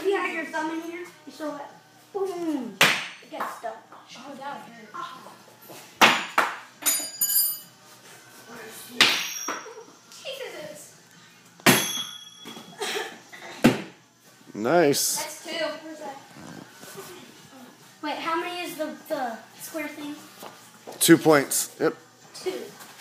if you have your thumb in here, you throw it. Boom. It gets stuck. Oh, that hurt. Jesus. Nice. That's 2. Where's that? Wait, how many is the square thing? 2 points. Yep. 2.